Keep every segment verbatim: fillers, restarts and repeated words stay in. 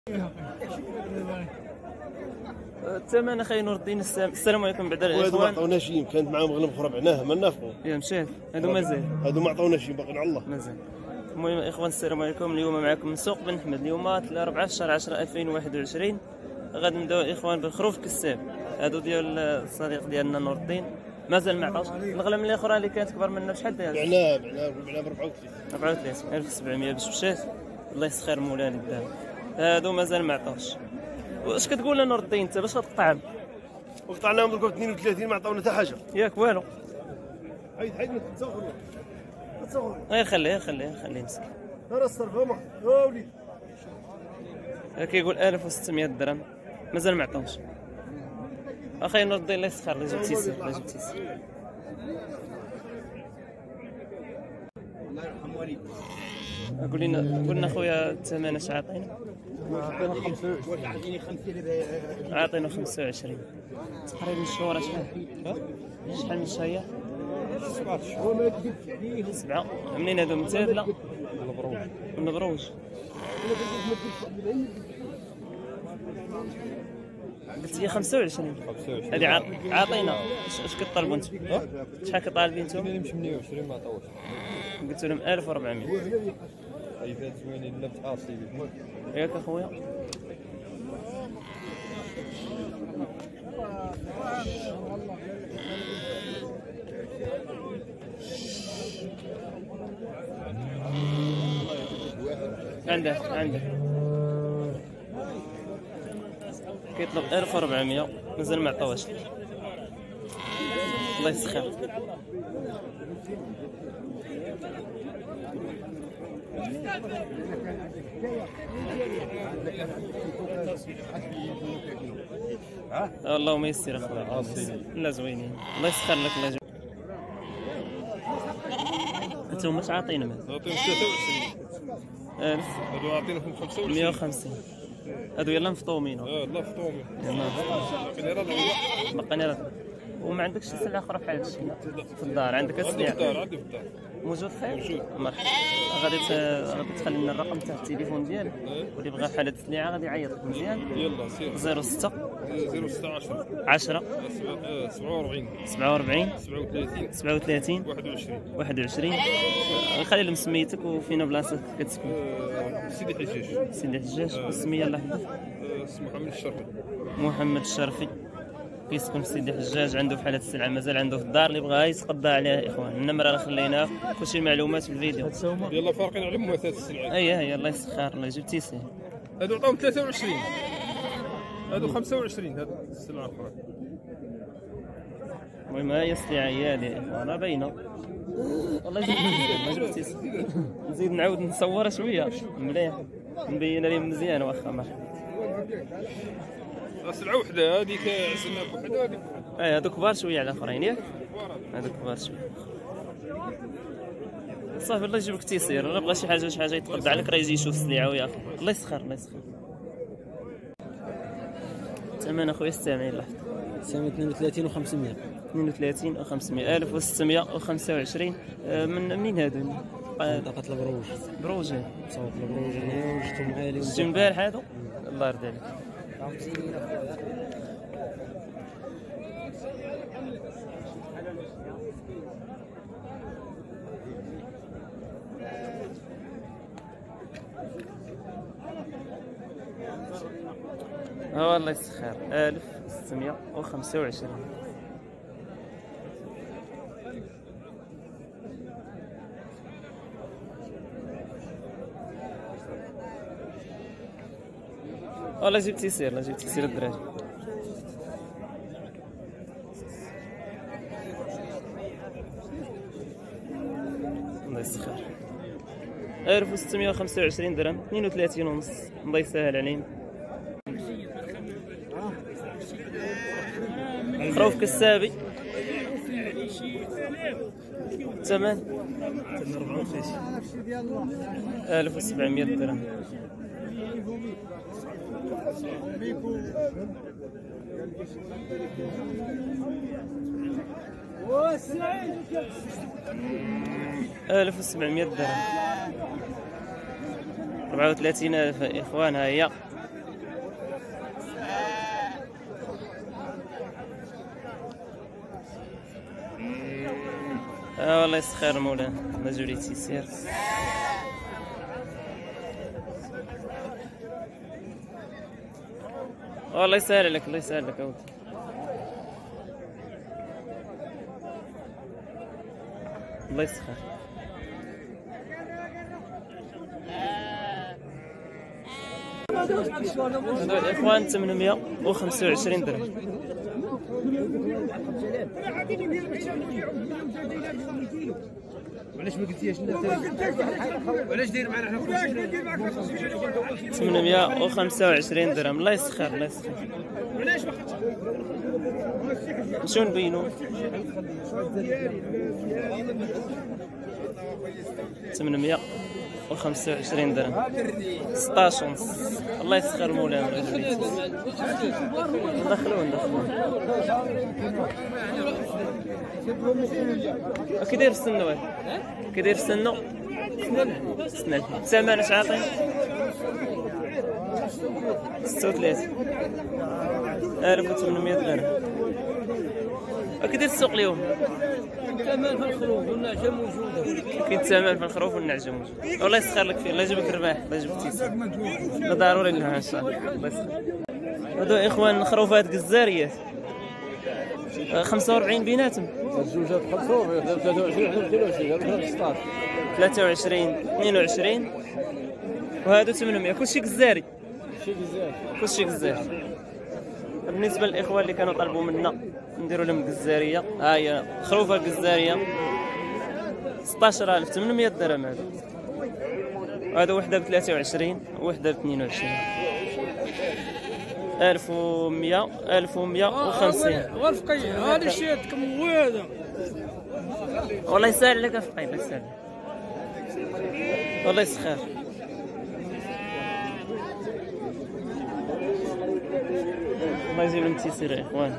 الثمن اخي نور الدين. السلام عليكم. بعد الاخوان الاخوان ما عطاوناش شي، كانت معاهم غنم اخرى بعناها ما نافقوا. يا مشات هادو مازال هادو ما عطاوناش شي باقي على الله مازال. المهم اخوان السلام عليكم. اليوم معكم من سوق بن حمد. اليوم أربعة شهر عشرة ألفين وواحد وعشرين. غادي نبداو اخوان بالخروف كساب. هادو ديال الصديق ديالنا نور الدين مازال ما عطاوش. الغلام الاخرى اللي كانت كبر منا بشحال داز؟ بعناه بعناه بعناه ب أربعة وثلاثين أربعة وثلاثين ألف وسبعمية باش مشات. الله يسخر مولانا الدار. هادو مازال ما عطاوش. واش كتقول لنا نور الدين انت باش غتقطعهم؟ وقطعناهم دركا اثنين وثلاثين ما عطاونا حتى حاجه. ياك والو. حيد حيد ما تتصور ما تتصور. غير خليه خليه خليه مسكين. راه الصرف هما يا وليدي. كيقول ألف وستمية درهم مازال ما عطاوش. اخي نور الدين الله يسخر. الله يجيب تيسير الله يجيب تيسير. الله يرحم والديك. قول لنا قول لنا خويا الثمن اش عاطينا؟ عطينا خمسة وعشرين. عطيني خمسين. عاطينا خمسة وعشرين. تقريبا الشهور شحال؟ شحال من شهر؟ هو ما كذبش عليه. سبعة. منين هادو؟ من تادلة؟ من البروج. قلت لي خمسة وعشرين. هذه عاطينا. اش كطالبوا انتم؟ شحال كطالبين انتم؟ ثمانية وعشرين ما عطاوش. قلت لهم ألف وأربعمية. عيفات زوينين لا بتعاصي. ياك اخويا. عندك عندك كيطلب ألف وأربعمية مازال ما عطاوش. الله يسخر. اللهم يسر اخويا. لا زوينين الله يسخر لك. الله يجزاك. انتم واش عاطينا مال؟ عطينا ثلاثة وعشرين ألف هادو عطيناهم خمسة وعشرين مية وخمسين. هادو يلا مفطومين. اه لا فطومي يلا باقي راه بقينا راه. وما عندكش شي سلعه اخرى بحال هادشي في الدار؟ عندك عندي في السلعه الدار عندي في الدار موجود خير؟ موجود. مرحبا. غادي غادي تخلي لنا الرقم تاع التليفون ديالك واللي بغى بحال هاد السلعه غادي يعيط لك مزيان. يلا سير. صفر ستة صفر ستة عشرة عشرة سبعة وأربعين سبعة وأربعين سبعة وثلاثين سبعة وثلاثين واحد وعشرين. واحد وعشرين. نخلي لهم سميتك وفين بلاصتك كتسكن. آه، سيدي حجاج. سيدي الحجاج. والسميه الله يحفظك؟ آه، اسمه محمد الشرفي. محمد الشرفي. كيسكن في سيدي الحجاج. عنده في حالة السلعة مازال عنده في الدار. اللي بغاها يتقضى عليها اخوان. النمرة راه خليناها كلشي المعلومات في الفيديو. يلا فارقين على مماثلة السلعة. اييه هي الله يسخر. الله يجيب تيسير. هادو عطاهم ثلاثة وعشرين. هادو خمسة وعشرين. هادو السلعة الأخرى. المهم هي السلعة هي هذه اخوان راه باينة. الله يجيب تيسير. الله يجيب تيسير. نزيد نعاود نصورها شوية مليح نبين لهم مزيان واخا مرحبا. سلعة وحدة هذيك عسلنا بوحدة هذيك. ايه هادو كبار شوية على الاخرين ياك؟ هادو كبار شوية. صافي الله يجيب لك تيسير. راه بغى شي حاجة شي حاجة يتقضى عليك راه يجي يشوف السلعة وياخذ. الله يسخر الله يسخر. ثمن اخويا استعمل الله يحفظك. سامي اثنين وثلاثين وخمسمية. اثنين وثلاثين وخمسمية. ألف وستمية وخمسة وعشرين. من منين هادو؟ منطقة البروج. بروج. صوت البروج البروج جبتهم غالي. شتي البارح هادو؟ الله يرضي عليك. اه الله يسخر. ألف وستمية وخمسة وعشرين. والله جبت تيسير. الله جبت تيسير الدراج. الله يسخر. ألف وستمية وخمسة وعشرين درهم. اثنين وثلاثين ونص. الله يسهل علينا. خروف كسابي. ثمن ألف وسبعمية درهم. ألف وسبعمية درهم. أربعة وثلاثين ألف إخوان. ها هي اه والله يسخر مولانا ما جوليتي سير. والله يسهل لك الله يسهل لك اودي. الله يسخر. هذول الاخوان ثمانمية وخمسة وعشرين درهم. علاش ما قلتيهاش علاش داير معنا حنا ثمانمية وخمسة وعشرين درهم. الله يسخر الله يسخر. علاش ما شنو نبينو؟ ثمانمية وخمسة وعشرين درهم ستاش ونص. الله يسخر مولانا ندخلوه ندخلوه. كي داير السنو هذا؟ كي داير السنو؟ سنة ثمن اش عاطي؟ ستة وثلاثين ألف وثمانمية درهم. كي داير السوق اليوم؟ الثمن في الخروف والنعجه موجوده. كاين الثمن في الخروف والنعجه موجود. والله يسخر لك فيه الله يجيبك الرباح الله يجيبك تيسير. لا ضروري لها ان شاء الله. الله يسخر. هادو اخوان خروفات جزاريات خمسة وأربعين بيناتهم. الزوجات خلصوا ثلاثة وعشرين اثنين وعشرين ستة عشر ثلاثة وعشرين اثنين وعشرين وهادو ثمانمية. كلشي جزاري شي جزاف. كلشي جزاري. بالنسبه للاخوان اللي كانوا طلبوا منا نديروا لهم الجزاريه ها هي خروفه الجزاريه ستطاش ألف وثمانمية درهم. هذا هذا وحده ب ثلاثة وعشرين وحده ب اثنين وعشرين ألف ومية ألف ومية وخمسين. غرفقي هذا شيتكم وهذا والله يسهل لك افقي الله يسهل والله يسخر. الله يجيب لهم التيسير يا اخوان.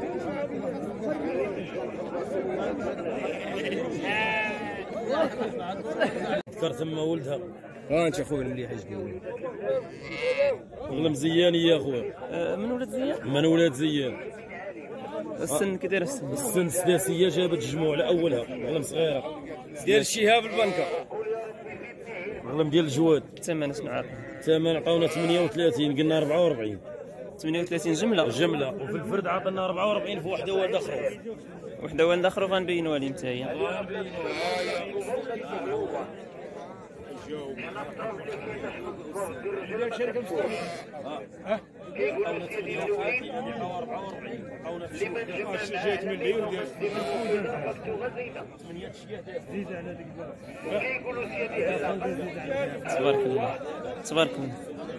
ذكر ثم ولدها ها انت اخويا مليح يجبني والله مزيان يا اخويا. أه من ولد زيان؟ من ولاد زيان. السن كي داير السن؟ السن سداسيه جابت الجموع على اولها والله صغيره ديال الشهاب البنكه والله ديال الجواد. الثمن شنو عاطي؟ الثمن عطاونا ثمانية وثلاثين قلنا أربعة وأربعين ثمانية وثلاثين جمله جمله وفي الفرد عطانا أربعة وأربعين في وحده والده خروف. وحده والده خروف غنبينوها لي نتا هي. تبارك الله تبارك الله.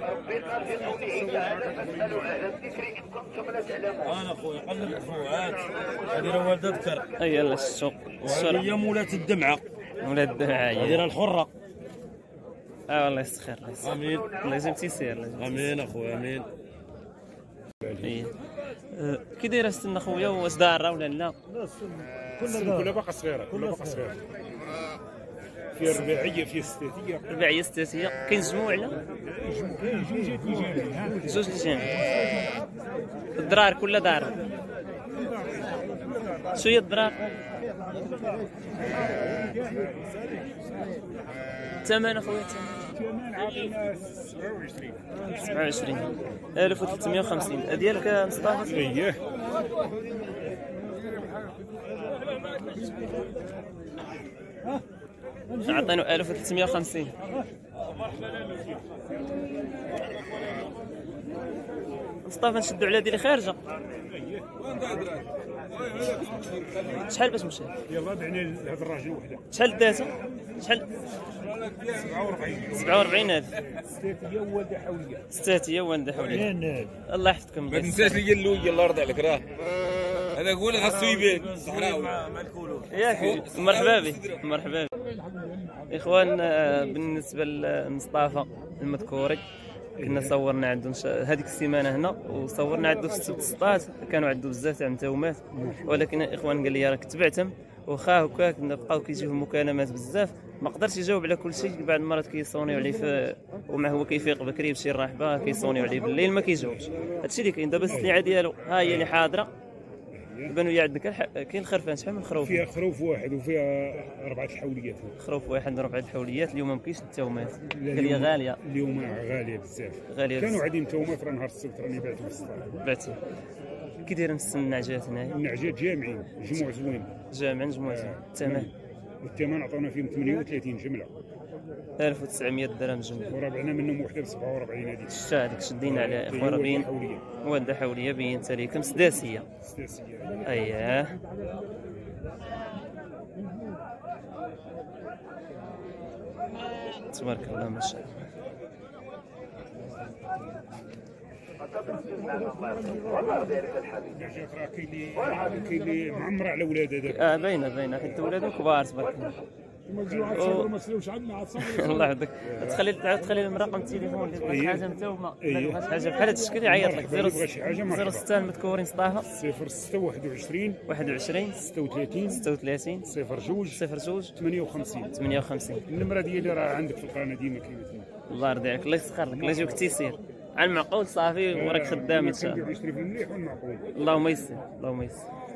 انا اخويا قلب الفوات هذه راه والده ذكر. اي يلا السوق وهذه هي مولات الدمعه ولاد الدمعه هذه راه الحره. اه والله يسخر الله يسخر. امين الله يجيب تيسير الله يجيب امين اخويا امين. تيسير. أه كي داير السن اخويا واش دار ولا لا؟ كلها كلها باقا صغيره كلها باقا صغيره فيها رباعيه فيها ستاتيه رباعيه ستاتيه. كاين جموع لا؟ جوج الجامع. الدرار كلها دار. شو هي الدرار؟ الثمن اخويا عطينا سبعة وعشرين سبعة وعشرين ألف وثلاثمية وخمسين. ديالك مصطفى؟ اييه عطينو ألف وثلاثمية وخمسين. مصطفى نشدو على ديالي خارجه. شحال باش مشى؟ يلا بعنا لهذا الراجل وحده شحال داتو؟ شحال؟ سبعة وأربعين سبعة وأربعين ألف. ستاتيه ووالده حوليه ستاتيه والده حوليه. الله يحفظكم. ما تنساش لي اللوي الله يرضي عليك راه هذا قول خاصو يبان الصحراوي ياك مرحبا بك مرحبا بك. اخوان بالنسبه لمصطفى المذكوري كنا صورنا عنده هذيك السيمانه هنا وصورنا عنده في السبت السطات كانوا عنده بزاف تاع متومات ولكن الاخوان قال لي راك تبعتهم واخا هكاك بقاو كيجيو مكالمات بزاف ما قدرش يجاوب على كل شيء. بعض المرات كيصونيو عليه في وما هو كيفيق بكري بشي راحبه كيصونيو عليه بالليل ما كيجاوبش. هادشي اللي كاين. دابا السلعه ديالو ها هي اللي حاضره بانوا لي عندك الح- كاين الخرفان شحال من خروف؟ فيها خروف واحد وفيها اربعه الحوليات. خروف واحد اربعه الحوليات. اليوم ما كاينش التومات، لا، قال لي اليوم- غاليه اليوم غاليه بزاف. غاليه كانوا بزاف. عادين تومات راه نهار السبت راني بعتهم في الصالة. بعتي كي داير نفس النعجات هنايا؟ النعجات جامعين جموع زوين. جامع جموع الثمن والثمن عطونا فيهم ثمانية وثلاثين جمله ألف وتسعمية درهم جمله. وربعنا منهم وحده ب سبعة وأربعين هذيك. شتا هذيك شدينا عليها اخوان، راه بين والده حوليه بينت لكم سداسيه. سداسيه. اييه تبارك الله ما شاء الله. النعجات راه كاين اللي كاين اللي معمره على ولاد هذاك. اه باينه باينه حيت ولادو كبار تبارك الله. الله يحفظك. تخلي تعاود تخلي لهم رقم التليفون اللي بغات حاجه متوما، الا بغات حاجه بحال هذا الشكل يعيط لك. صفر ستة المذكورين سطاها صفر ستة واحد وعشرين واحد وعشرين ستة وثلاثين ستة وثلاثين صفر جوج صفر جوج ثمانية وخمسين. ثمانية وخمسين. النمره ديالي راه عندك في القناه ديما كاينه. الله يرضي عليك، الله يسخر لك، الله يجيوك التيسير على المعقول صافي وراك خدام ان شاء الله. يشري في المليح والمعقول. اللهم يسر اللهم يسر.